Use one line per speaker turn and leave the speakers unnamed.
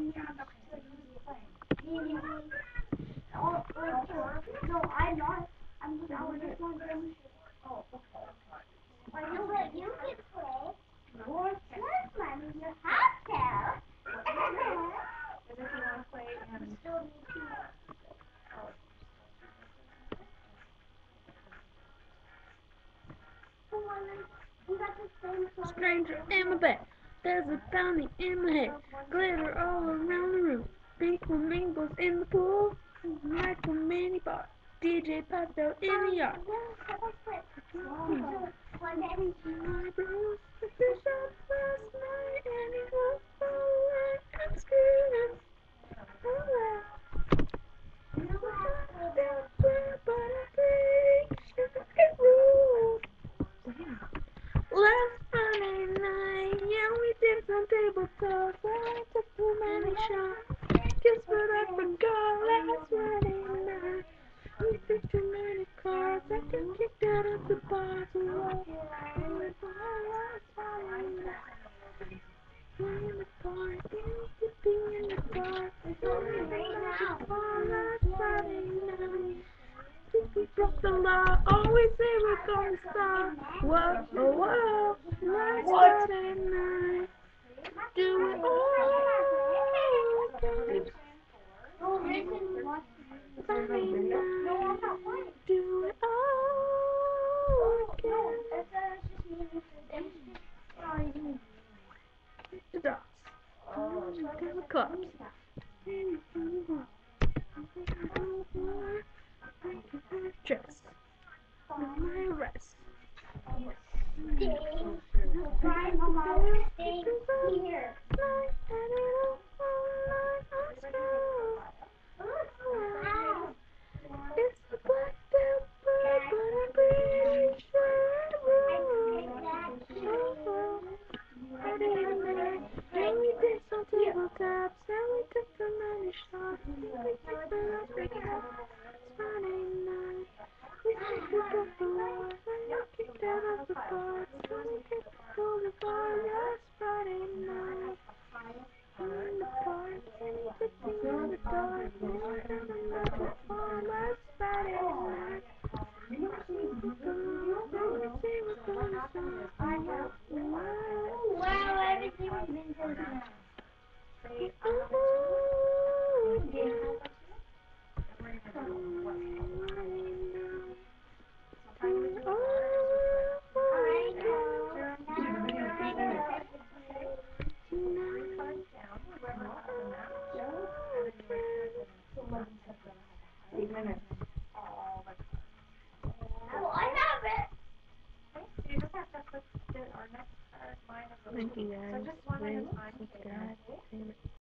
No, I'm not. I'm just wondering. Oh, okay. Well, you can play. Yes, Mommy, you have to. And if you want to play, you still need to.
Stranger in my bed, there's a bounty in my head, glitter all around the room, pink flamingos in the pool, Michael mini bar, DJ popped out in the yard. My bros, the fish up last night, and he was falling and screaming. But I think it rules. Last Friday night, yeah, we did some tabletop. I took too many shots. Guess what I forgot last Friday night? We took too many cards. I got kicked out of the bar. So last Friday night. In the park, in the dark. It's only right now. Last Friday night. We broke the law, always say we're gonna stop. Whoa, oh, whoa, last Friday night. Do it all again. Friday night. Do it all again. The dogs. The clubs. Dress. My rest.
Stay. Here.
It's the black pepper, but I'm pretty sure then we did some tabletops, then we took so many shots, then we took the rest of the house. Friday night, we think we broke the law, then we kicked out of the bar, then we kicked the bar last Friday night. In the park, in the dark, last Friday night.
Wow, everything's been good now.
Thank you guys. Please subscribe.